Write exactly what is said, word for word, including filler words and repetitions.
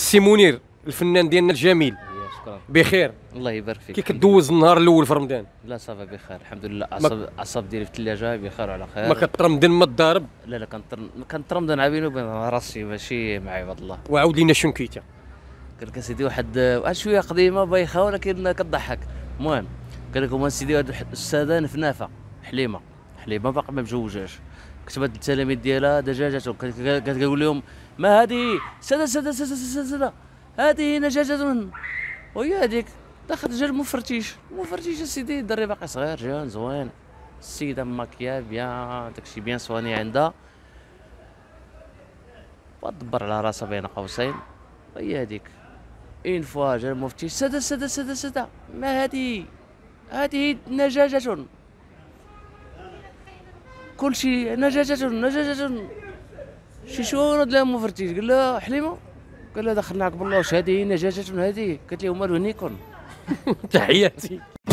السي منير الفنان ديالنا الجميل شكرا. بخير؟ الله يبارك فيك. كي كدوز النهار الاول في رمضان؟ لا صافا بخير الحمد لله. عصب عصب ديالي في الثلاجه بخير وعلى خير. ما كترمضن ما تضارب؟ لا لا كنترمضن عا بيني وبين راسي ماشي مع عباد الله. وعاود لينا شنكيته. قال لك اسيدي واحد واحد شويه قديمه بايخه ولكن كتضحك. المهم قال لكم اسيدي واحد الاستاذه نفنافه حليمه حليمه باقي ما مجوجاش، كتبت التلاميذ ديالها دجاجه، كتقول لهم ما هذه ساده ساده ساده ساده, سادة. هذه دجاجه وهي هذيك داخل دجاج مفرتيش مفرتيش اسيدي، الدري باقي صغير جان زوين، السيده ماكيا بيان داكشي بيان صواني عندها، تدبر على راسها بين قوسين، هي هذيك اين فوا جا المفتيش ساده ساده ساده ساده ما هذه هذه دجاجه كلشي دجاجه دجاجه شي شهور لا مفرتيش، قال لها حليمه، قال لها دخلناك بالله واش هذه دجاجه هذه، قالت لهم مالو هنيكم. تحياتي.